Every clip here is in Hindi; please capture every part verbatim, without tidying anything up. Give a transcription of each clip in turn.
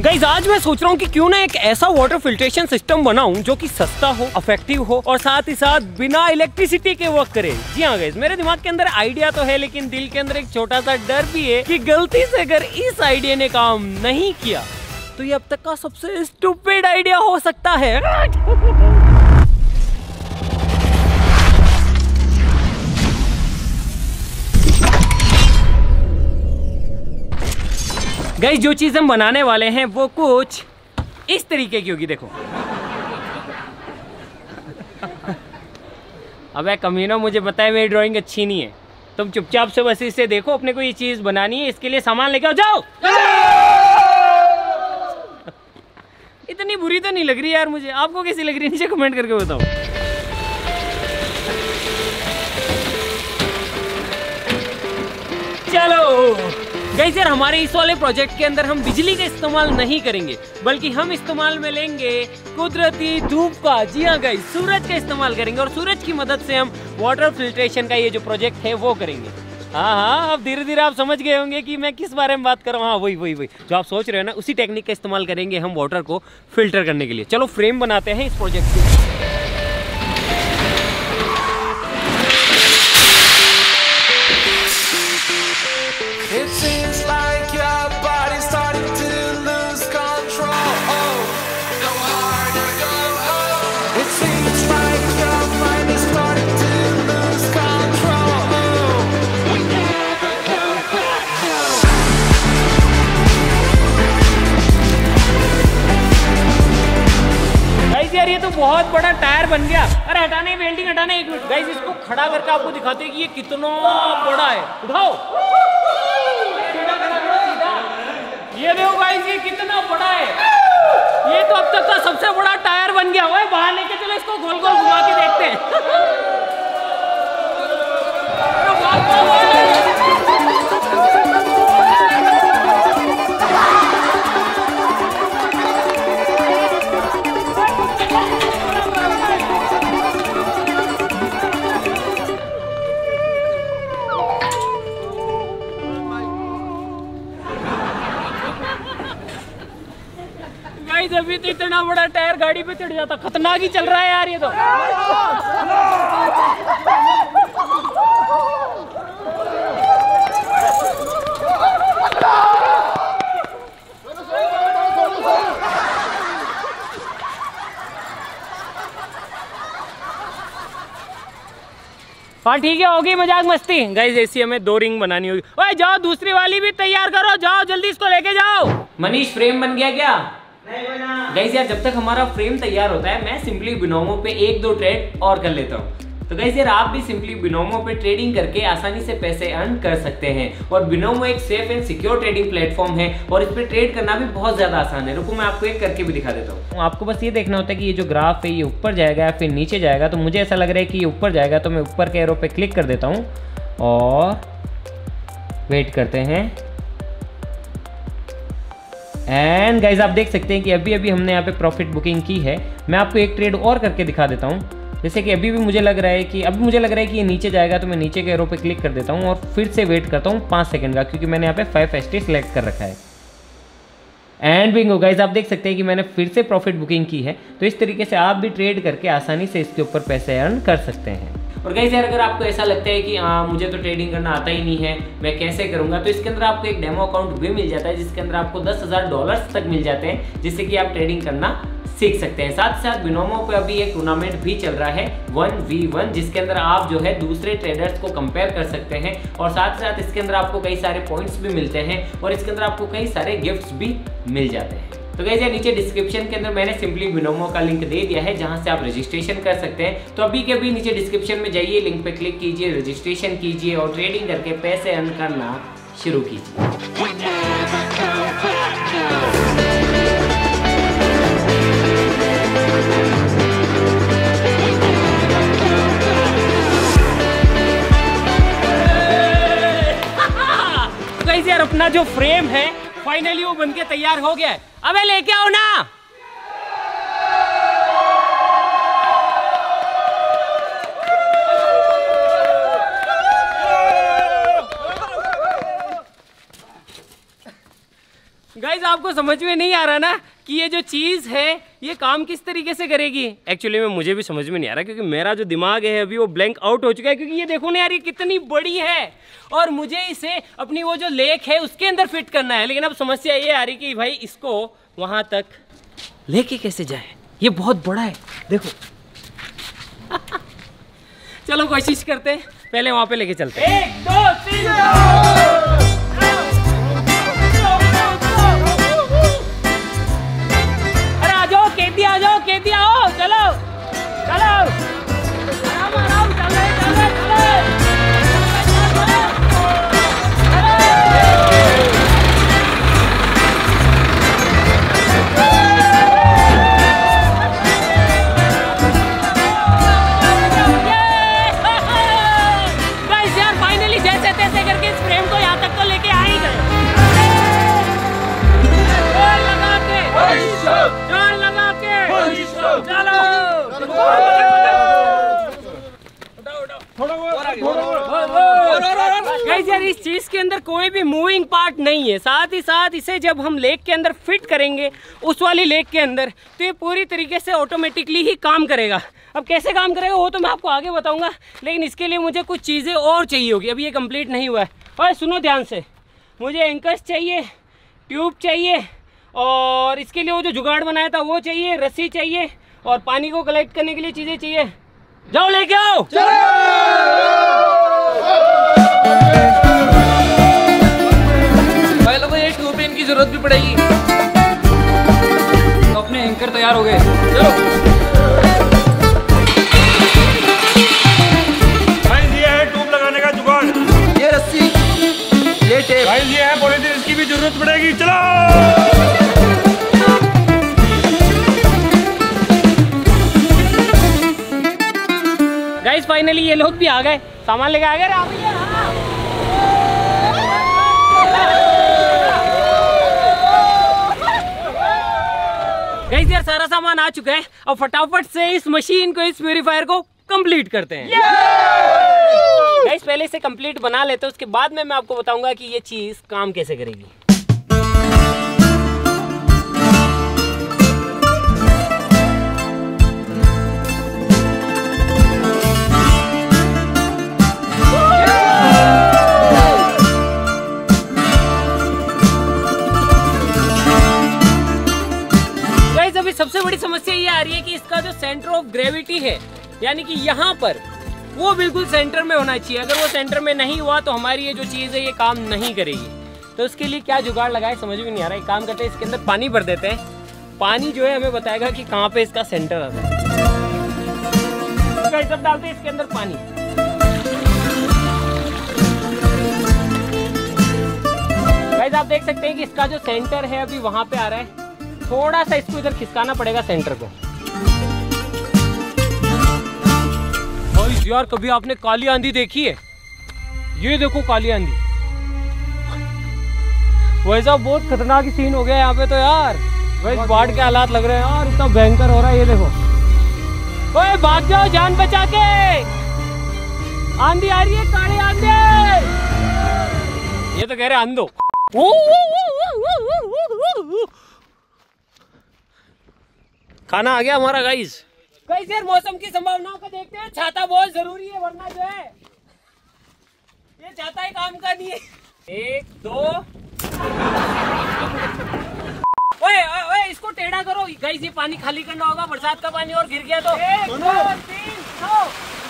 गाइस आज मैं सोच रहा हूँ कि क्यों ना एक ऐसा वाटर फिल्ट्रेशन सिस्टम बनाऊं जो कि सस्ता हो, इफेक्टिव हो और साथ ही साथ बिना इलेक्ट्रिसिटी के वर्क करे। जी हाँ गाइस, मेरे दिमाग के अंदर आइडिया तो है लेकिन दिल के अंदर एक छोटा सा डर भी है कि गलती से अगर इस आइडिया ने काम नहीं किया तो ये अब तक का सबसे स्टूपिड आइडिया हो सकता है। गाइस जो चीज हम बनाने वाले हैं वो कुछ इस तरीके की होगी, देखो। अबे कमीनो, मुझे पता है मेरी ड्राइंग अच्छी नहीं है, तुम चुपचाप से बस इसे देखो। अपने को ये चीज बनानी है, इसके लिए सामान लेके आओ, जाओ। इतनी बुरी तो नहीं लग रही यार मुझे, आपको कैसी लग रही है नीचे कमेंट करके बताओ। चलो गाइस यार, हमारे इस वाले प्रोजेक्ट के अंदर हम बिजली का इस्तेमाल नहीं करेंगे बल्कि हम इस्तेमाल में लेंगे कुदरती धूप का। जी हाँ गाइस, सूरज का इस्तेमाल करेंगे और सूरज की मदद से हम वाटर फिल्ट्रेशन का ये जो प्रोजेक्ट है वो करेंगे। हाँ हाँ, अब धीरे धीरे आप समझ गए होंगे कि मैं किस बारे में बात कर रहा हूँ। हाँ वही वही वही जो आप सोच रहे हो ना, उसी टेक्निक का इस्तेमाल करेंगे हम वाटर को फिल्टर करने के लिए। चलो फ्रेम बनाते हैं इस प्रोजेक्ट के। It seems like your body's starting to lose control. Go harder, go home. It seems like your mind is starting to lose control. We never go back home. Guys यार ये तो बहुत बड़ा टायर बन गया। अरे हटाने, वेल्डिंग हटाने, एक मिनट। गाइस इसको खड़ा करके आपको दिखाते हैं कि ये कितना बड़ा है। उठाओ, ये देखो गाइस ये कितना बड़ा है। ये तो अब तक का सबसे बड़ा टायर बन गया हुआ है। बाहर लेके चलो, इसको गोल गोल घुमा के देखते हैं। अभी तो इतना बड़ा टायर गाड़ी पे चढ़ जाता, खतरनाक ही चल रहा है यार ये तो। हाँ ठीक है, होगी मजाक मस्ती। गाइस ऐसी हमें दो रिंग बनानी होगी। ओए जाओ, दूसरी वाली भी तैयार करो, जाओ जल्दी इसको लेके जाओ। मनीष फ्रेम बन गया क्या? नहीं बना। गाइस यार जब तक हमारा फ्रेम तैयार होता है मैं सिंपली बिनोमो पे एक दो ट्रेड और कर लेता हूँ। तो गाइस यार आप भी सिंपली बिनोमो पे ट्रेडिंग करके आसानी से पैसे अर्न कर सकते हैं। और बिनोमो एक safe and secure trading platform है और इस पे ट्रेड करना भी बहुत ज्यादा आसान है। रुको मैं आपको एक करके भी दिखा देता हूँ। आपको बस ये देखना होता है कि ये जो ग्राफ है ये ऊपर जाएगा या फिर नीचे जाएगा। तो मुझे ऐसा लग रहा है कि ये ऊपर जाएगा, तो मैं ऊपर के एरो पे क्लिक कर देता हूँ और वेट करते हैं। एंड गाइज आप देख सकते हैं कि अभी अभी हमने यहाँ पे प्रॉफिट बुकिंग की है। मैं आपको एक ट्रेड और करके दिखा देता हूँ। जैसे कि अभी भी मुझे लग रहा है कि अभी मुझे लग रहा है कि ये नीचे जाएगा, तो मैं नीचे के एरो पे क्लिक कर देता हूँ और फिर से वेट करता हूँ पाँच सेकंड का, क्योंकि मैंने यहाँ पे फाइव एस टी सेलेक्ट कर रखा है। एंड बिंगो गाइज आप देख सकते हैं कि मैंने फिर से प्रॉफिट बुकिंग की है। तो इस तरीके से आप भी ट्रेड करके आसानी से इसके ऊपर पैसे अर्न कर सकते हैं। और गाइस यार अगर आपको ऐसा लगता है कि आ, मुझे तो ट्रेडिंग करना आता ही नहीं है, मैं कैसे करूंगा, तो इसके अंदर आपको एक डेमो अकाउंट भी मिल जाता है जिसके अंदर आपको दस हजार डॉलर्स तक मिल जाते हैं, जिससे कि आप ट्रेडिंग करना सीख सकते हैं। साथ साथ बिनोमो पे अभी एक टूर्नामेंट भी चल रहा है वन वी वन, जिसके अंदर आप जो है दूसरे ट्रेडर्स को कंपेयर कर सकते हैं और साथ साथ इसके अंदर आपको कई सारे पॉइंट्स भी मिलते हैं और इसके अंदर आपको कई सारे गिफ्ट्स भी मिल जाते हैं। तो गाइस यार नीचे डिस्क्रिप्शन के अंदर मैंने सिंपली बिनोमो का लिंक दे दिया है जहां से आप रजिस्ट्रेशन कर सकते हैं। तो अभी के अभी नीचे डिस्क्रिप्शन में जाइए, लिंक पे क्लिक कीजिए, रजिस्ट्रेशन कीजिए और ट्रेडिंग करके पैसे अर्न करना शुरू कीजिए। गाइस यार अपना जो फ्रेम है फाइनली वो बनके तैयार हो गया है। अबे लेके आओ ना। गाइस आपको समझ में नहीं आ रहा ना कि ये जो चीज़ है ये काम किस तरीके से करेगी। एक्चुअली में मुझे भी समझ में नहीं आ रहा क्योंकि मेरा जो दिमाग है अभी वो ब्लैंक आउट हो चुका है, क्योंकि ये देखो ना यार ये कितनी बड़ी है और मुझे इसे अपनी वो जो लेक है उसके अंदर फिट करना है। लेकिन अब समस्या ये आ रही कि भाई इसको वहाँ तक लेके कैसे जाए, ये बहुत बड़ा है देखो। चलो कोशिश करते हैं, पहले वहाँ पे लेके चलते हैं। एक दो तीन केती आ जाओ, केती आओ, चलो चलो आराम आराम चल रहे चल रहे चल रहे। गाइस यार फाइनली जैसे तैसे करके इस फ्रेम को यहाँ तक तो लेके आ ही गए। जोर लगा के जोर लगा के चलो गाइस यार इस चीज के अंदर कोई भी मूविंग पार्ट नहीं है। साथ ही साथ इसे जब हम लेक के अंदर फिट करेंगे उस वाली लेक के अंदर तो ये पूरी तरीके से ऑटोमेटिकली ही काम करेगा। अब कैसे काम करेगा वो तो मैं आपको आगे बताऊंगा, लेकिन इसके लिए मुझे कुछ चीज़ें और चाहिए होगी। अभी ये कंप्लीट नहीं हुआ है। और सुनो ध्यान से, मुझे एंकर्स चाहिए, ट्यूब चाहिए और इसके लिए वो जो जुगाड़ बनाया था वो चाहिए, रस्सी चाहिए और पानी को कलेक्ट करने के लिए चीज़ें चाहिए। जाओ लेके आओ। भाई लोगों ये ट्यूब पेन की जरूरत भी पड़ेगी। तो अपने एंकर तैयार हो गए, चलो। भाई ये है ट्यूब लगाने का जुगाड़, ये रस्सी, ये टेप। भाई ये है पॉलीथीन, इसकी भी जरूरत पड़ेगी, चलो। गाइस फाइनली ये लोग भी आ गए, सामान लेके आ गए। गाइस यार सारा सामान आ चुका है, अब फटाफट से इस मशीन को, इस प्यूरीफायर को कंप्लीट करते हैं। गाइस पहले इसे कंप्लीट बना लेते हैं, उसके बाद में मैं आपको बताऊंगा कि ये चीज काम कैसे करेगी। सबसे बड़ी समस्या ये आ रही है कि इसका जो सेंटर ऑफ ग्रेविटी है यानी कि यहाँ पर वो बिल्कुल सेंटर में होना चाहिए। अगर वो सेंटर में नहीं हुआ तो हमारी ये जो चीज़ है ये काम नहीं करेगी। तो उसके लिए क्या जुगाड़ लगाए समझ में नहीं आ रहा है। एक काम करते हैं, इसके अंदर पानी भर देते हैं। पानी जो है हमें बताएगा कि कहाँ पे इसका सेंटर आता है। सब डालते हैं इसके अंदर पानी। गाइस आप देख सकते हैं कि इसका जो सेंटर है अभी वहां पे आ रहा है। थोड़ा सा इसको इधर खिसकाना पड़ेगा सेंटर को। यार कभी आपने काली आंधी देखी है? ये देखो काली आंधी। वैसा बहुत खतरनाक सीन हो गया यहाँ पे तो यार। वैसे बाढ़ के हालात लग रहे हैं यार, इतना भयंकर हो रहा है। ये देखो, ओए भाग जाओ जान बचा के, आंधी आ रही है, काली आंधी। ये तो कह रहे आंधो। खाना आ गया हमारा गाइस। गाइस यार मौसम की संभावनाओं को देखते हैं, छाता बहुत जरूरी है वरना जो है ये छाता ही काम का नहीं है। एक दो, ओए ओए इसको टेढ़ा करो गाइस, ये पानी खाली करना होगा। बरसात का पानी और गिर गया तो एक दो तीन दो।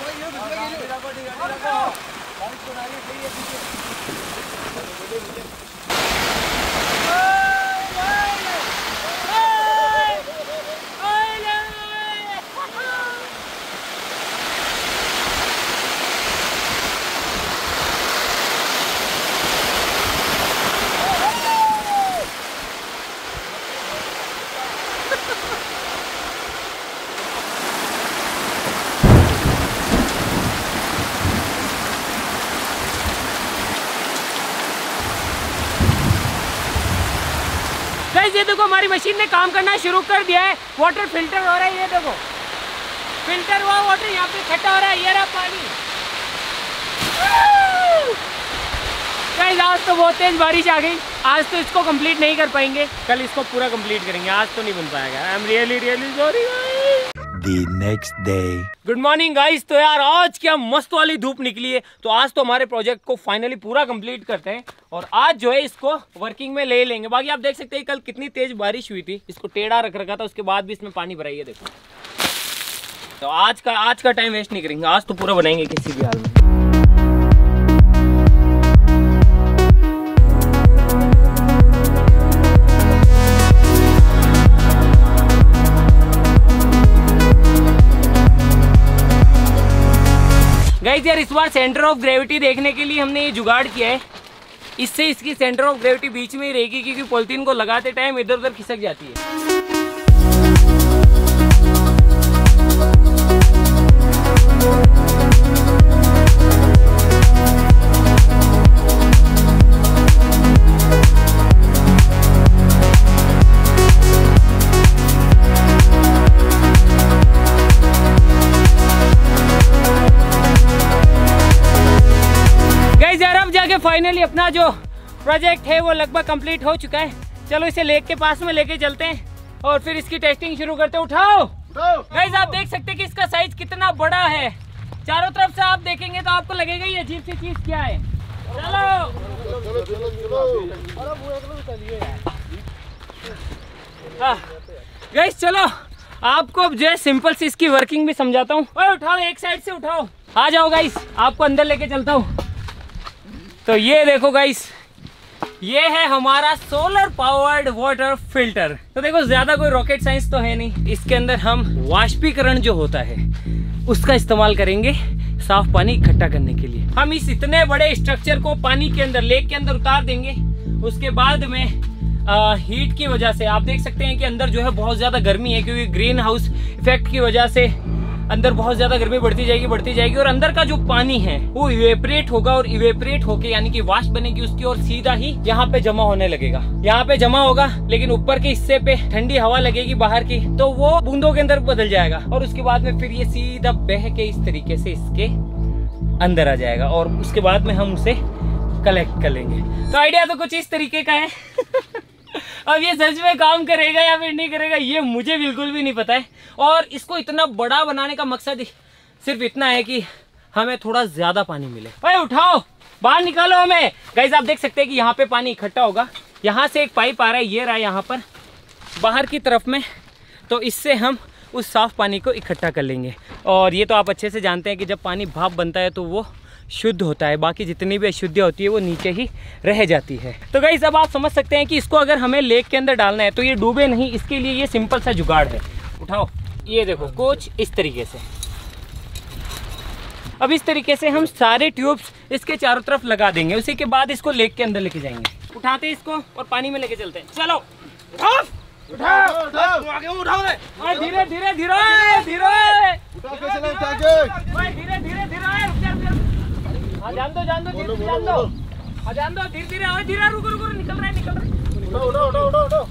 ये देखो हमारी मशीन ने काम करना शुरू कर दिया है। वाटर फिल्टर हो रहा है, ये देखो फिल्टर हुआ वाटर यहाँ पे इकट्ठा हो रहा है। ये रहा पानी। गाइस आज तो बहुत तेज बारिश आ गई, आज तो इसको कंप्लीट नहीं कर पाएंगे, कल इसको पूरा कंप्लीट करेंगे, आज तो नहीं बन पाएगा। I am really really sorry guys. The next day. Good morning guys. तो यार आज क्या मस्त वाली धूप निकली है, तो आज तो हमारे प्रोजेक्ट को फाइनली पूरा कंप्लीट करते हैं और आज जो है इसको वर्किंग में ले लेंगे। बाकी आप देख सकते हैं कल कितनी तेज बारिश हुई थी, इसको टेढ़ा रख रखा था, उसके बाद भी इसमें पानी भराई है देखो। तो आज का आज का टाइम वेस्ट नहीं करेंगे, आज तो पूरा बनाएंगे किसी भी हाल में। गाइस यार इस बार सेंटर ऑफ ग्रेविटी देखने के लिए हमने ये जुगाड़ किया है, इससे इसकी सेंटर ऑफ ग्रेविटी बीच में ही रहेगी क्योंकि पॉलिथीन को लगाते टाइम इधर उधर खिसक जाती है। फाइनली अपना जो प्रोजेक्ट है वो लगभग कंप्लीट हो चुका है। चलो इसे लेक के पास में लेके चलते हैं और फिर इसकी टेस्टिंग शुरू करते हैं। उठाओ गाइस, आप देख सकते हैं कि इसका साइज कितना बड़ा है, चारों तरफ से आप देखेंगे तो आपको लगेगा ये अजीब सी चीज क्या है। चलो गाइस चलो आपको जो है सिंपल सी इसकी वर्किंग भी समझाता हूँ। ओए उठाओ, एक साइड से उठाओ, आ जाओ गाइस, आपको अंदर लेके चलता हूँ। तो ये देखो गाइस, ये है हमारा सोलर पावर्ड वाटर फिल्टर। तो देखो ज्यादा कोई रॉकेट साइंस तो है नहीं, इसके अंदर हम वाष्पीकरण जो होता है उसका इस्तेमाल करेंगे साफ पानी इकट्ठा करने के लिए। हम इस इतने बड़े स्ट्रक्चर को पानी के अंदर, लेक के अंदर उतार देंगे। उसके बाद में आ, हीट की वजह से आप देख सकते हैं कि अंदर जो है बहुत ज्यादा गर्मी है, क्योंकि ग्रीन हाउस इफेक्ट की वजह से अंदर बहुत ज्यादा गर्मी बढ़ती जाएगी बढ़ती जाएगी और अंदर का जो पानी है वो इवेपरेट होगा और इवेपरेट होके यानी कि वाष्प बनेगी उसकी और सीधा ही यहाँ पे जमा होने लगेगा। यहाँ पे जमा होगा लेकिन ऊपर के हिस्से पे ठंडी हवा लगेगी बाहर की, तो वो बूंदों के अंदर बदल जाएगा और उसके बाद में फिर ये सीधा बह के इस तरीके से इसके अंदर आ जाएगा और उसके बाद में हम उसे कलेक्ट कर लेंगे। तो आइडिया तो कुछ इस तरीके का है। अब ये सच में काम करेगा या फिर नहीं करेगा ये मुझे बिल्कुल भी नहीं पता है। और इसको इतना बड़ा बनाने का मकसद सिर्फ इतना है कि हमें थोड़ा ज्यादा पानी मिले। अरे उठाओ, बाहर निकालो हमें। गाइस आप देख सकते हैं कि यहाँ पे पानी इकट्ठा होगा, यहाँ से एक पाइप आ रहा है, ये रहा है यहाँ पर बाहर की तरफ में, तो इससे हम उस साफ पानी को इकट्ठा कर लेंगे। और ये तो आप अच्छे से जानते हैं कि जब पानी भाप बनता है तो वो शुद्ध होता है, बाकी जितनी भी अशुद्धियाँ होती है वो नीचे ही रह जाती है। तो गाइस अब आप समझ सकते हैं कि इसको अगर हमें लेक के अंदर डालना है तो ये डूबे नहीं, इसके लिए ये सिंपल सा जुगाड़ है। उठाओ, ये देखो कुछ इस तरीके से। अब इस तरीके से हम सारे ट्यूब्स इसके चारों तरफ लगा देंगे, उसी के बाद इसको लेक के अंदर लेके जाएंगे। उठाते हैं इसको और पानी में लेके चलते हैं। चलो उठाओ उठाओ उठाओ, धीरे धीरे धीरे धीरे धीरे धीरे धीरे हाँ जान दो जान दो धीरे जान दो हाँ जान दो धीरे धीरे और धीरे रुको रुको निकल रहा है निकल रहा है। उठो उठो उठो उठो उठो।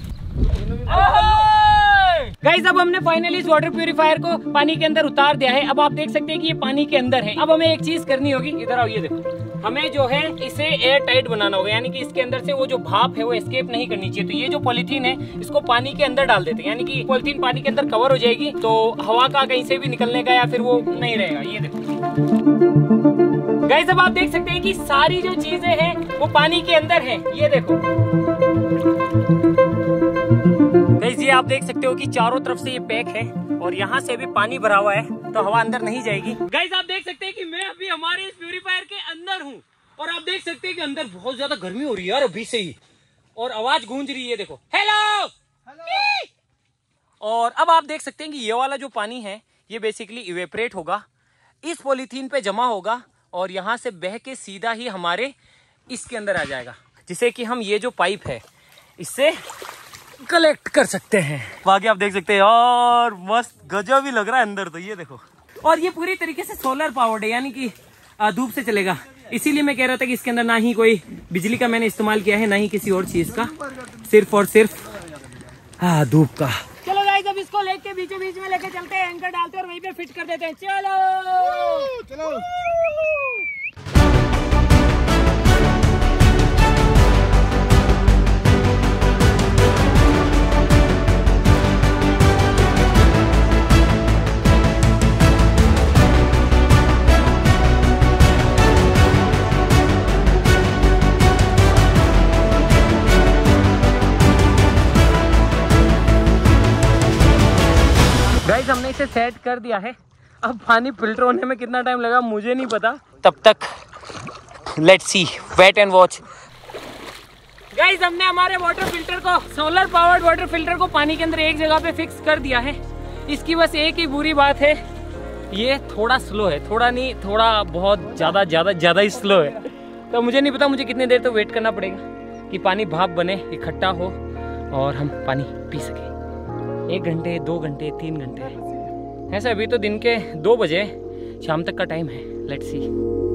गाइस अब हमने फाइनली इस वाटर प्यूरिफायर को पानी के अंदर उतार दिया है। अब आप देख सकते हैं कि ये पानी के अंदर है। अब हमें एक चीज करनी होगी, इधर आओ, ये देखो, हमें जो है इसे एयर टाइट बनाना होगा, यानी कि इसके अंदर से वो जो भाप है वो एस्केप नहीं करनी चाहिए। तो ये जो पॉलीथीन है इसको पानी के अंदर डाल देते हैं, यानी कि पॉलीथीन पानी के अंदर कवर हो जाएगी तो हवा का कहीं से भी निकलने का या फिर वो नहीं रहेगा। ये देखो गाइस अब आप देख सकते हैं कि सारी जो चीजें हैं वो पानी के अंदर है। ये देखो गाइस, ये आप देख सकते हो कि चारों तरफ से ये पैक है और यहाँ से भी पानी भरा हुआ है तो हवा अंदर नहीं जाएगी। गाइस आप देख सकते हैं कि मैं अभी हमारे इस प्यूरीफायर के अंदर हूँ और आप देख सकते हैं कि अंदर बहुत ज्यादा गर्मी हो रही है यार अभी से ही, और आवाज गूंज रही है, देखो हेलो हेलो। और अब आप देख सकते हैं कि ये वाला जो पानी है ये बेसिकली इवेपरेट होगा, इस पॉलीथीन पे जमा होगा और यहाँ से बह के सीधा ही हमारे इसके अंदर आ जाएगा, जिसे कि हम ये जो पाइप है इससे कलेक्ट कर सकते हैं। बाकी आप देख सकते हैं और मस्त गजब भी लग रहा है अंदर, तो ये देखो। और ये पूरी तरीके से सोलर पावर्ड है, यानी कि धूप से चलेगा। इसीलिए मैं कह रहा था कि इसके अंदर ना ही कोई बिजली का मैंने इस्तेमाल किया है ना ही किसी और चीज का, सिर्फ और सिर्फ हाँ धूप का। चलो गाइस अब इसको लेक के बीचों बीच में लेके चलते हैं, एंकर डालते हैं और वहीं पे फिट कर देते हैं। चलो चलो गाइस हमने इसे सेट कर दिया है। अब पानी फिल्टर होने में कितना टाइम लगा मुझे नहीं पता, तब तक let's see, wait and watch. Guys हमने हमारे वाटर फिल्टर को, सोलर पावर्ड वाटर फिल्टर को पानी के अंदर एक जगह पे फिक्स कर दिया है। इसकी बस एक ही बुरी बात है, ये थोड़ा स्लो है, थोड़ा नहीं थोड़ा बहुत ज़्यादा ज़्यादा ज़्यादा ही स्लो है। तो मुझे नहीं पता मुझे कितनी देर तो वेट करना पड़ेगा कि पानी भाप बने, इकट्ठा हो और हम पानी पी सकें। एक घंटे, दो घंटे, तीन घंटे, ऐसे अभी तो दिन के दो बजे, शाम तक का टाइम है। Let's see.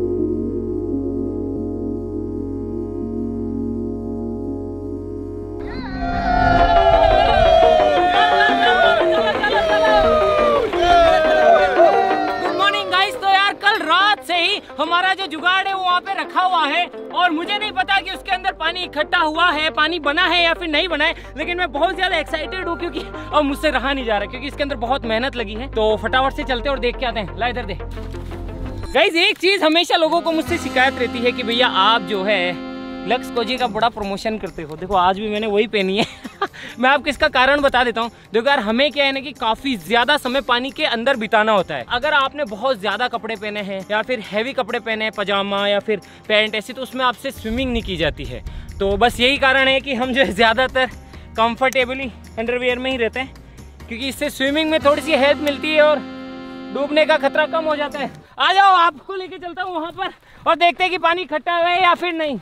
हमारा जो जुगाड़ है वो वहाँ पे रखा हुआ है और मुझे नहीं पता कि उसके अंदर पानी इकट्ठा हुआ है, पानी बना है या फिर नहीं बना है, लेकिन मैं बहुत ज्यादा एक्साइटेड हूँ क्योंकि अब मुझसे रहा नहीं जा रहा, क्योंकि इसके अंदर बहुत मेहनत लगी है। तो फटाफट से चलते और देख के आते हैं। ला इधर दे। गाइस एक चीज हमेशा लोगों को मुझसे शिकायत रहती है कि भैया आप जो है लक्स कोजी का बड़ा प्रमोशन करते हो। देखो आज भी मैंने वही पहनी है। मैं आपको इसका कारण बता देता हूँ। देखो यार हमें क्या है ना कि काफी ज्यादा समय पानी के अंदर बिताना होता है। अगर आपने बहुत ज्यादा कपड़े पहने हैं या फिर हैवी कपड़े पहने हैं, पजामा या फिर पैंट ऐसी, तो उसमें आपसे स्विमिंग नहीं की जाती है। तो बस यही कारण है कि हम जो है ज्यादातर कंफर्टेबली अंडरवियर में ही रहते हैं, क्योंकि इससे स्विमिंग में थोड़ी सी हेल्प मिलती है और डूबने का खतरा कम हो जाता है। आ जाओ, आपको लेके चलता हूँ वहाँ पर और देखते हैं कि पानी इकट्ठा है या फिर नहीं।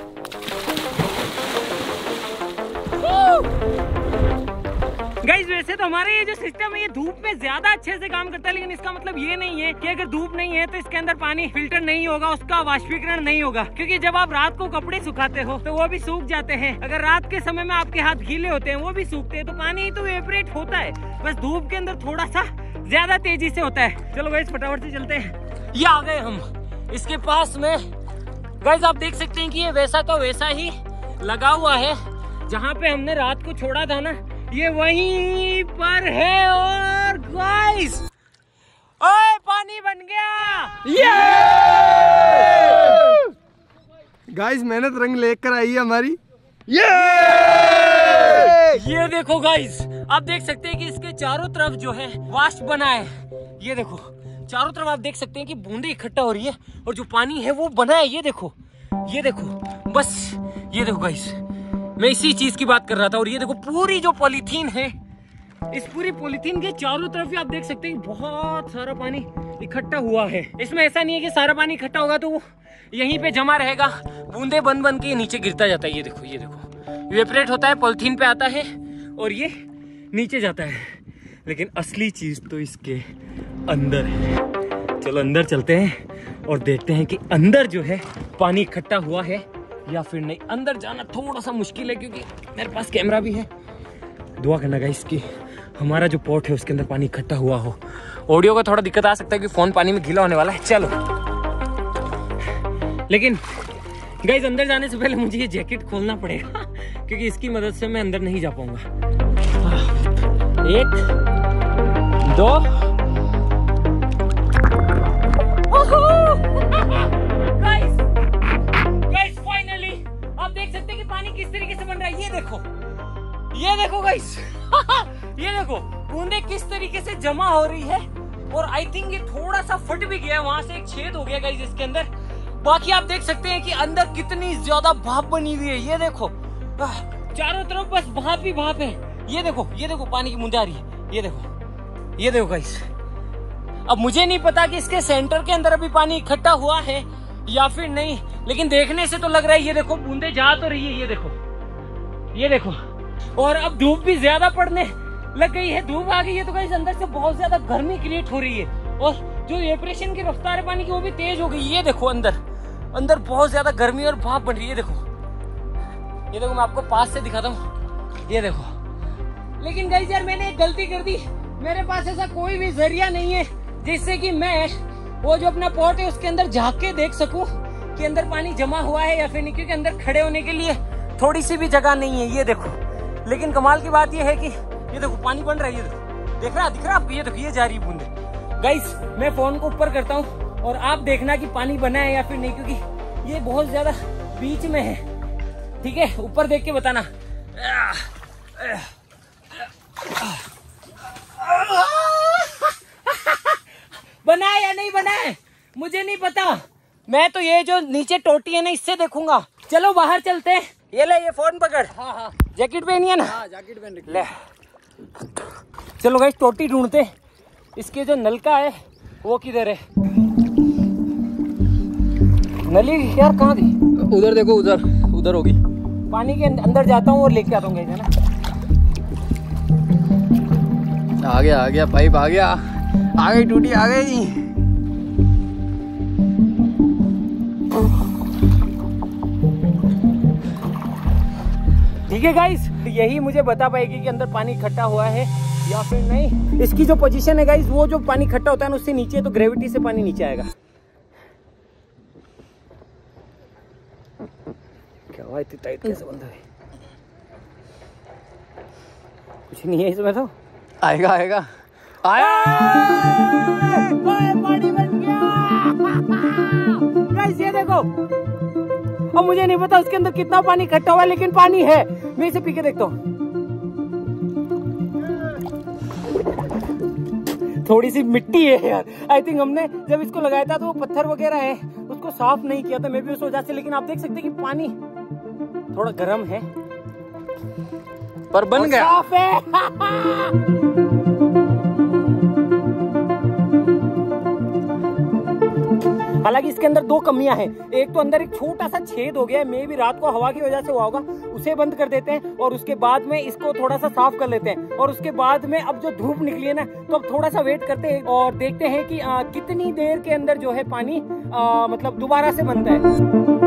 गाइस वैसे तो हमारे ये जो सिस्टम है ये धूप में ज्यादा अच्छे से काम करता है, लेकिन इसका मतलब ये नहीं है कि अगर धूप नहीं है तो इसके अंदर पानी फिल्टर नहीं होगा, उसका वाष्पीकरण नहीं होगा। क्योंकि जब आप रात को कपड़े सुखाते हो तो वो भी सूख जाते हैं। अगर रात के समय में आपके हाथ गीले होते हैं वो भी सूखते हैं, तो पानी तो इवेपोरेट होता है, बस धूप के अंदर थोड़ा सा ज्यादा तेजी से होता है। चलो गाइस फटाफट से चलते हैं। ये आ गए हम इसके पास में। गाइस आप देख सकते हैं कि ये वैसा का वैसा ही लगा हुआ है, जहाँ पे हमने रात को छोड़ा था ना, ये वहीं पर है। और गाइस ओए पानी बन गया। ये गाइस मेहनत रंग लेकर आई है हमारी। ये ये देखो गाइस, आप देख सकते हैं कि इसके चारों तरफ जो है वाष्प बना है। ये देखो चारों तरफ आप देख सकते हैं कि बूंदे इकट्ठा हो रही है और जो पानी है वो बना है। ये देखो, ये देखो, बस ये देखो गाइस, मैं इसी चीज की बात कर रहा था। और ये देखो पूरी जो पॉलीथीन है, इस पूरी पॉलीथीन के चारों तरफ भी आप देख सकते हैं बहुत सारा पानी इकट्ठा हुआ है। इसमें ऐसा नहीं है कि सारा पानी इकट्ठा होगा तो वो यहीं पे जमा रहेगा, बूंदे बन बन के नीचे गिरता जाता है। ये देखो, ये देखो इवेपोरेट होता है, पॉलीथीन पे आता है और ये नीचे जाता है। लेकिन असली चीज तो इसके अंदर है। चलो अंदर चलते हैं और देखते हैं कि अंदर जो है पानी इकट्ठा हुआ है या फिर नहीं। अंदर जाना थोड़ा सा मुश्किल है क्योंकि मेरे पास कैमरा भी है। दुआ करना गाइस कि हमारा जो पॉट है उसके अंदर पानी इकट्ठा हुआ हो। ऑडियो का थोड़ा दिक्कत आ सकता है कि फोन पानी में गीला होने वाला है। चलो, लेकिन गाइस अंदर जाने से पहले मुझे ये जैकेट खोलना पड़ेगा क्योंकि इसकी मदद से मैं अंदर नहीं जा पाऊंगा। एक दो गाइस गाइस फाइनली आप देख सकते हैं कि पानी किस तरीके से बन रहा है। ये देखो, ये देखो गाइस ये देखो बूंदे किस तरीके से जमा हो रही है। और आई थिंक ये थोड़ा सा फट भी गया, वहां से एक छेद हो गया गाइस इसके अंदर। बाकी आप देख सकते हैं कि अंदर कितनी ज्यादा भाप बनी हुई है। ये देखो चारों तरफ बस भाप ही भाप है। ये देखो, ये देखो पानी की बूंदें आ रही है। ये देखो, ये देखो गाइस। अब मुझे नहीं पता कि इसके सेंटर के अंदर अभी पानी इकट्ठा हुआ है या फिर नहीं, लेकिन देखने से तो लग रहा है। ये देखो बूंदें जा तो रही है। ये देखो, ये देखो। और अब धूप भी ज्यादा पड़ने लग गई है, धूप आ गई है तो गाइस अंदर से बहुत ज्यादा गर्मी क्रिएट हो रही है और जो इवेपोरेशन की रफ्तार है पानी की वो भी तेज हो गई। ये देखो अंदर अंदर बहुत ज्यादा गर्मी और भाप बन रही है। देखो, ये देखो मैं आपको पास से दिखाता हूँ। ये देखो, लेकिन गाइस यार मैंने एक गलती कर दी। मेरे पास ऐसा कोई भी जरिया नहीं है जिससे कि मैं वो जो अपना पॉट है उसके अंदर झांक के देख सकूं कि अंदर पानी जमा हुआ है या फिर नहीं, क्योंकि अंदर खड़े होने के लिए थोड़ी सी भी जगह नहीं है। ये देखो, लेकिन कमाल की बात ये है कि ये देखो पानी बन रहा है। ये देखो, देख रहा दिख रहा आप? ये देखो ये जा रही है बूंदे। गाइस मैं फोन को ऊपर करता हूँ और आप देखना कि पानी बना है या फिर नहीं, क्योंकि ये बहुत ज्यादा बीच में है। ठीक है, ऊपर देख के बताना। मुझे नहीं पता, मैं तो ये जो नीचे टोटी है ना इससे देखूंगा। चलो बाहर चलते हैं। ये ले, ये फोन पकड़। हाँ हाँ जैकेट पहनी है ना? हाँ जैकेट पहन ले। चलो गाइस टोटी ढूंढते। इसके जो नलका है वो किधर है? नली यार कहाँ थी? उधर देखो, उधर उधर होगी। पानी के अंदर जाता हूँ और लेके आता हूँ है ना। आ गया आ गया पाइप आ गया, आ गई टूटी आ गई। ठीक है गाइस, यही मुझे बता पाएगी कि अंदर पानी इकट्ठा हुआ है या फिर नहीं। इसकी जो पोजीशन है गाइस, वो जो पानी इकट्ठा होता है ना उससे नीचे, तो ग्रेविटी से पानी नीचे आएगा। क्या हुआ इतनी टाइट कैसे बंद है? कुछ नहीं है इसमें तो। आएगा आएगा आया, पानी बन गया गाइस, ये देखो। अब मुझे नहीं पता उसके अंदर कितना पानी इकट्ठा हुआ है, लेकिन पानी है। मैं इसे पी के देखता हूँ। थोड़ी सी मिट्टी है यार। आई थिंक हमने जब इसको लगाया था तो वो पत्थर वगैरह है, उसको साफ नहीं किया था, मैं भी उस वजह से। लेकिन आप देख सकते हैं कि पानी थोड़ा गर्म है पर बन गया, साफ है। हालांकि इसके अंदर दो कमियां हैं। एक तो अंदर एक छोटा सा छेद हो गया है, मे भी रात को हवा की वजह से हुआ होगा। उसे बंद कर देते हैं और उसके बाद में इसको थोड़ा सा साफ कर लेते हैं। और उसके बाद में अब जो धूप निकली है ना, तो अब थोड़ा सा वेट करते हैं और देखते हैं कि आ, कितनी देर के अंदर जो है पानी आ, मतलब दोबारा से बनता है।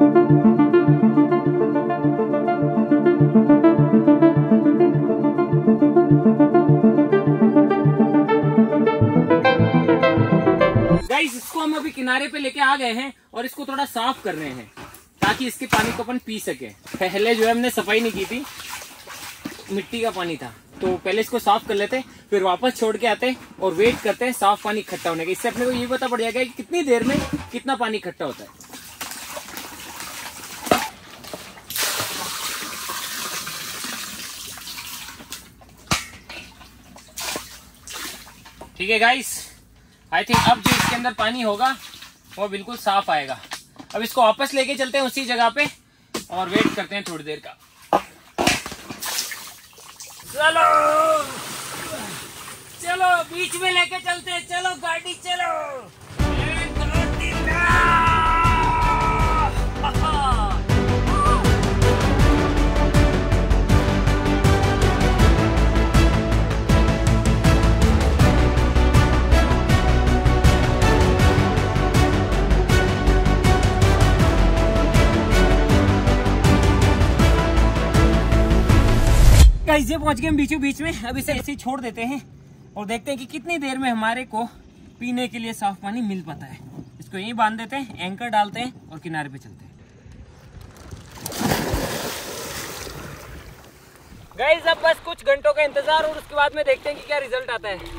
गाइस इसको हम अभी किनारे पे लेके आ गए हैं और इसको थोड़ा साफ कर रहे हैं ताकि इसके पानी को अपन पी सके। पहले जो है हमने सफाई नहीं की थी, मिट्टी का पानी था, तो पहले इसको साफ कर लेते, फिर वापस छोड़ के आते और वेट करते हैं साफ पानी इकट्ठा होने का। इससे अपने को ये पता पड़ जाएगा कि कितनी देर में कितना पानी इकट्ठा होता है। ठीक है गाइस, आई थिंक अब जो इसके अंदर पानी होगा वो बिल्कुल साफ आएगा। अब इसको वापस लेके चलते हैं उसी जगह पे और वेट करते हैं थोड़ी देर का। चलो चलो बीच में लेके चलते हैं, चलो गाड़ी चलो। एक दो तीन कैसे पहुंच गए हम बीचों बीच में। अब इसे ऐसे ही छोड़ देते हैं और देखते हैं कि कितनी देर में हमारे को पीने के लिए साफ पानी मिल पाता है। इसको यहीं बांध देते हैं, एंकर डालते हैं और किनारे पे चलते हैं। गाइस अब बस कुछ घंटों का इंतजार और उसके बाद में देखते हैं कि क्या रिजल्ट आता है।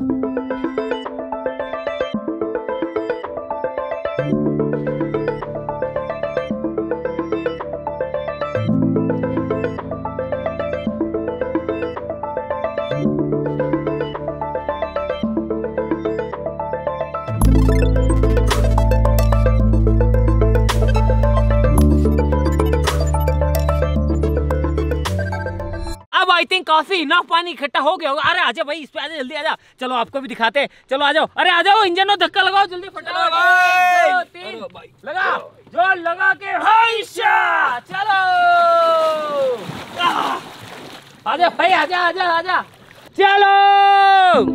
आई थिंक काफी इनफ पानी इकट्ठा हो गया होगा। अरे आजा भाई, इस पे आजा, जल्दी आजा। चलो आपको भी दिखाते हैं, चलो आ जाओ। अरे आ जाओ, इंजन में धक्का लगाओ जल्दी, फटाफट। तीन लगा, जो लगा के हाइशा, चलो आजा भाई, आजा आजा आजा, चलो।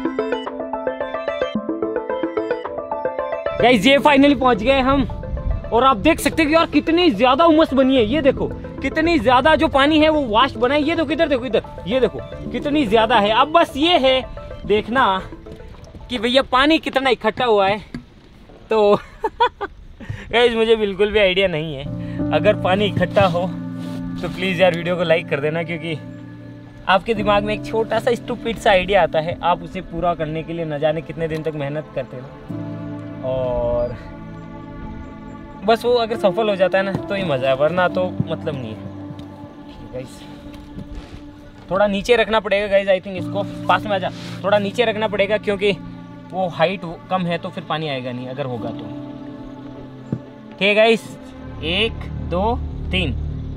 गाइस ये फाइनली पहुंच गए हम और आप देख सकते हैं कि यार कितनी ज्यादा उमस बनी है। ये देखो कितनी ज्यादा जो पानी है वो वाष्प बना है। ये देखो इधर देखो, इधर ये देखो कितनी ज्यादा है। अब बस ये है देखना कि भैया पानी कितना इकट्ठा हुआ है। तो गाइस मुझे बिल्कुल भी आइडिया नहीं है। अगर पानी इकट्ठा हो तो प्लीज़ यार वीडियो को लाइक कर देना, क्योंकि आपके दिमाग में एक छोटा सा स्टूपिड सा आइडिया आता है, आप उसे पूरा करने के लिए न जाने कितने दिन तक मेहनत करते हो, और बस वो अगर सफल हो जाता है ना तो ही मज़ा है, वरना तो मतलब नहीं है। गाइस थोड़ा नीचे रखना पड़ेगा गाइस, आई थिंक इसको पास में आ जा, थोड़ा नीचे रखना पड़ेगा क्योंकि वो हाइट कम है तो फिर पानी आएगा नहीं, अगर होगा तो। ठीक है गाइस, एक दो तीन।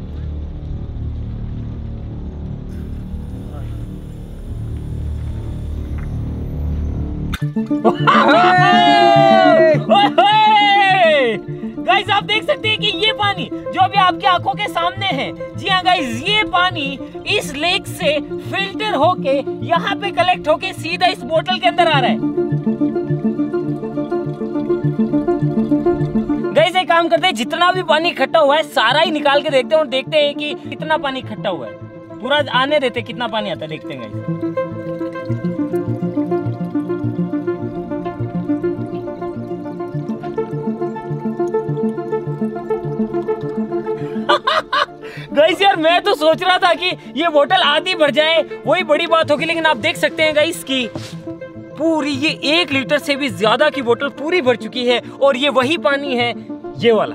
गाइस आप देख सकते हैं कि ये पानी जो अभी आपकी आंखों के सामने है, जी हाँ गाइस, ये पानी इस लेक से फिल्टर होके यहाँ पे कलेक्ट होके सीधा इस बोतल के अंदर आ रहा है। गाइस एक काम करते हैं, जितना भी पानी इकट्ठा हुआ है सारा ही निकाल के देखते हैं और देखते हैं कि कितना पानी इकट्ठा हुआ है। पूरा आने देते हैं, कितना पानी आता है देखते हैं गाइस। गाइस यार मैं तो सोच रहा था कि ये बोतल आधी भर जाए वही बड़ी बात होगी, लेकिन आप देख सकते हैं गाइस की पूरी ये एक लीटर से भी ज्यादा की बोतल पूरी भर चुकी है और ये वही पानी है ये वाला।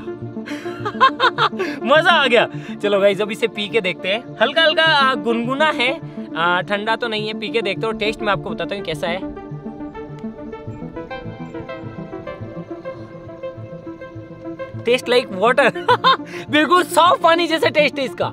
मजा आ गया। चलो गाइस अब इसे पी के देखते हैं। हल्का हल्का गुनगुना है, ठंडा तो नहीं है। पी के देखते हो, टेस्ट मैं आपको बताता हूँ कैसा है। Taste like water. बिल्कुल साफ पानी जैसा टेस्ट है इसका।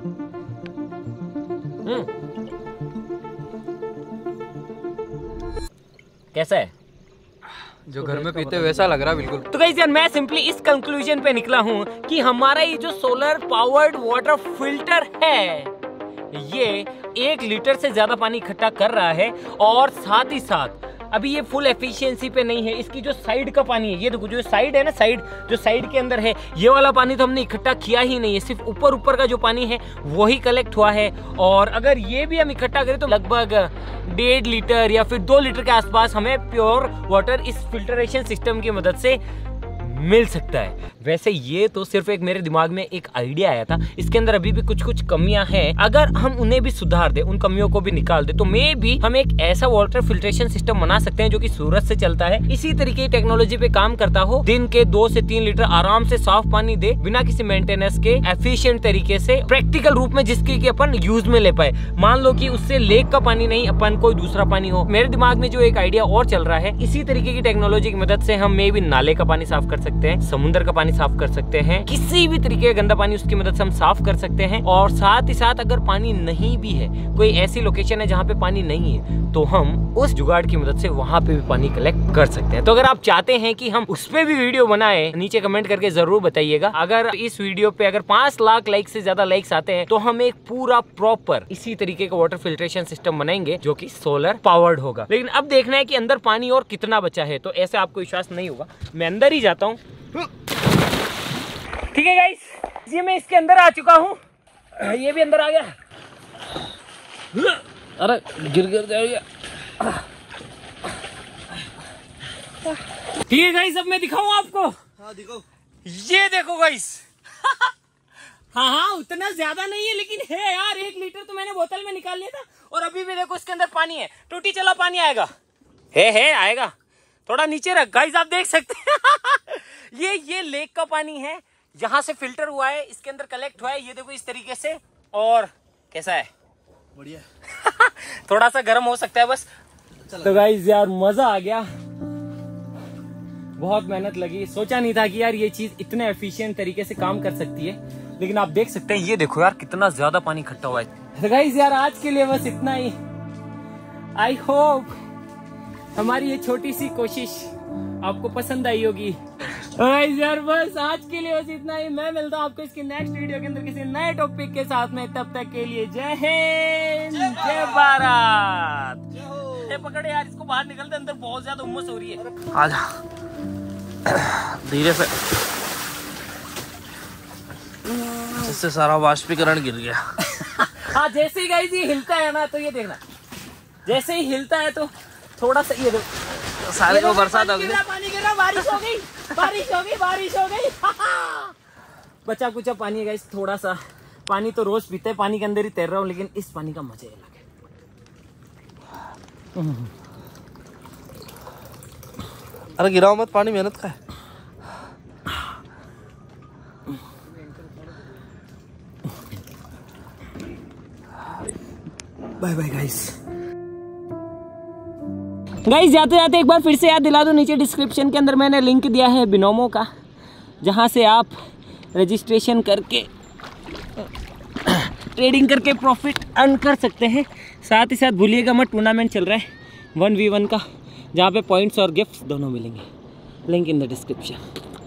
कैसा है? जो घर में पीते वैसा लग रहा बिल्कुल। तो गाइस यार मैं सिंपली इस कंक्लूजन पे निकला हूँ कि हमारा ये जो सोलर पावर्ड वाटर फिल्टर है ये एक लीटर से ज्यादा पानी इकट्ठा कर रहा है और साथ ही साथ अभी ये फुल एफिशिएंसी पे नहीं है। इसकी जो साइड का पानी है, ये देखो जो साइड है ना, साइड जो साइड के अंदर है, ये वाला पानी तो हमने इकट्ठा किया ही नहीं है। सिर्फ ऊपर ऊपर का जो पानी है वही कलेक्ट हुआ है। और अगर ये भी हम इकट्ठा करें तो लगभग डेढ़ लीटर या फिर दो लीटर के आसपास हमें प्योर वाटर इस फिल्टरेशन सिस्टम की मदद से मिल सकता है। वैसे ये तो सिर्फ एक मेरे दिमाग में एक आइडिया आया था, इसके अंदर अभी भी कुछ कुछ कमियां हैं। अगर हम उन्हें भी सुधार दे, उन कमियों को भी निकाल दे, तो मे भी हम एक ऐसा वाटर फिल्ट्रेशन सिस्टम बना सकते हैं जो कि सूरज से चलता है, इसी तरीके की टेक्नोलॉजी पे काम करता हो, दिन के दो से तीन लीटर आराम से साफ पानी दे बिना किसी मेंटेनेंस के, एफिशिएंट तरीके से, प्रैक्टिकल रूप में जिसकी कि अपन यूज में ले पाए। मान लो कि उससे लेक का पानी नहीं, अपन कोई दूसरा पानी हो। मेरे दिमाग में जो एक आइडिया और चल रहा है, इसी तरीके की टेक्नोलॉजी की मदद से हम मे भी नाले का पानी साफ कर सकते हैं, समुद्र का पानी साफ कर सकते हैं, किसी भी तरीके का गंदा पानी उसकी मदद से हम साफ कर सकते हैं। और साथ ही साथ अगर पानी नहीं भी है, कोई ऐसी लोकेशन है जहाँ पे पानी नहीं है, तो हम उस जुगाड़ की मदद से वहां पे भी पानी कलेक्ट कर सकते हैं। तो अगर आप चाहते हैं कि हम उस पे भी वीडियो बनाए, नीचे कमेंट करके जरूर बताइएगा। अगर इस वीडियो पे अगर पांच लाख लाइक से ज्यादा लाइक्स आते हैं तो हम एक पूरा प्रॉपर इसी तरीके का वाटर फिल्ट्रेशन सिस्टम बनाएंगे जो कि सोलर पावर्ड होगा। लेकिन अब देखना है कि अंदर पानी और कितना बचा है, तो ऐसे आपको विश्वास नहीं होगा। मैं अंदर ही जाता हूँ। ठीक है गाइस, ये मैं इसके अंदर आ चुका हूँ, ये भी अंदर आ गया। अरे गिर गिर जाएगा। ठीक है गाइस, अब मैं दिखाऊं आपको। हाँ दिखाओ। ये देखो गाइस। हाँ हाँ उतना ज्यादा नहीं है लेकिन है यार, एक लीटर तो मैंने बोतल में निकाल लिया था और अभी भी देखो इसके अंदर पानी है। टूटी चला पानी आएगा, है है आएगा। थोड़ा नीचे रख गाइस, आप देख सकते हैं। ये ये लेक का पानी है, जहां से फिल्टर हुआ है, इसके अंदर कलेक्ट हुआ है। ये देखो इस तरीके से। और कैसा है? बढ़िया। थोड़ा सा गर्म हो सकता है बस। तो गाइस यार मजा आ गया, बहुत मेहनत लगी। सोचा नहीं था कि यार ये चीज इतने एफिशिएंट तरीके से काम कर सकती है, लेकिन आप देख सकते हैं। ये देखो यार कितना ज्यादा पानी इकट्ठा हुआ है। तो गाइस यार आज के लिए बस इतना ही। आई होप हमारी ये छोटी सी कोशिश आपको पसंद आई होगी। गाइस यार बस आज के लिए बस इतना ही। मैं मिलता हूँ आपको इसके नेक्स्ट वीडियो के अंदर किसी नए टॉपिक के साथ में। तब तक के लिए जय हिंद, जय भारत। ये पकड़े यार, इसको बाहर निकलते, अंदर बहुत ज्यादा उम्मस हो रही है। आजा धीरे से, जिससे सारा वाष्पीकरण गिर गया। हाँ जैसे ही गाइस ये हिलता है ना, तो ये देखना, जैसे ही हिलता है तो थोड़ा सा ये देखो, सारे को बरसात हो गई, पानी गिर रहा, बारिश हो गई, बारिश हो गई, बारिश हो गई। बचा कुचा पानी है गाइस, थोड़ा सा पानी तो रोज पीते हैं, पानी के अंदर ही तैर रहा हूँ, लेकिन इस पानी का मजा अलग है। अरे गिराओ मत, पानी मेहनत का है। Bye bye guys. गाइस जाते जाते एक बार फिर से याद दिला दूँ, नीचे डिस्क्रिप्शन के अंदर मैंने लिंक दिया है बिनोमो का, जहाँ से आप रजिस्ट्रेशन करके ट्रेडिंग करके प्रॉफिट अर्न कर सकते हैं। साथ ही साथ भूलिएगा मत, टूर्नामेंट चल रहा है वन वी वन का, जहाँ पे पॉइंट्स और गिफ्ट्स दोनों मिलेंगे। Link in the description.